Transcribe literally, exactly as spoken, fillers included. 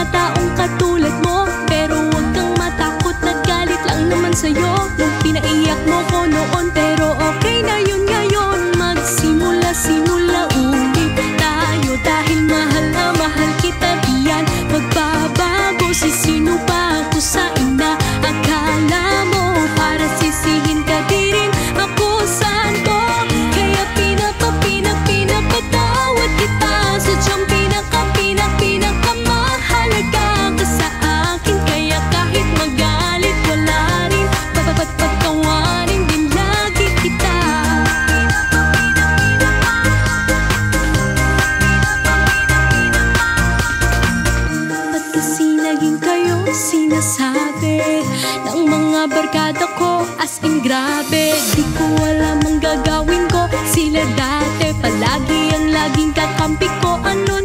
mga taong katulad mo. Pero huwag kang matakot, nagalit lang naman sa'yo nung pinaiyak mo ko noon. Pero okay na yun ngayon, magsimula-simula ulit tayo. Dahil mahal na mahal kita diyan, magbabago si sino pa ako sa ina. Akala mo para sisihin ka di rin ako santo, kaya pinapa pinap pinapatawad kita. Sadyang pinaka pinak pinakamahalaga ka sa akin, kaya kahit magalit wala rin papapagpagtawarin din lagi kita. Ba't kasi naging kayo sinasabi ng mga barkada ko, as in grabe? Di ko alam ang gagawin ko, sila dati palagi ang laging kakampi ko. Ano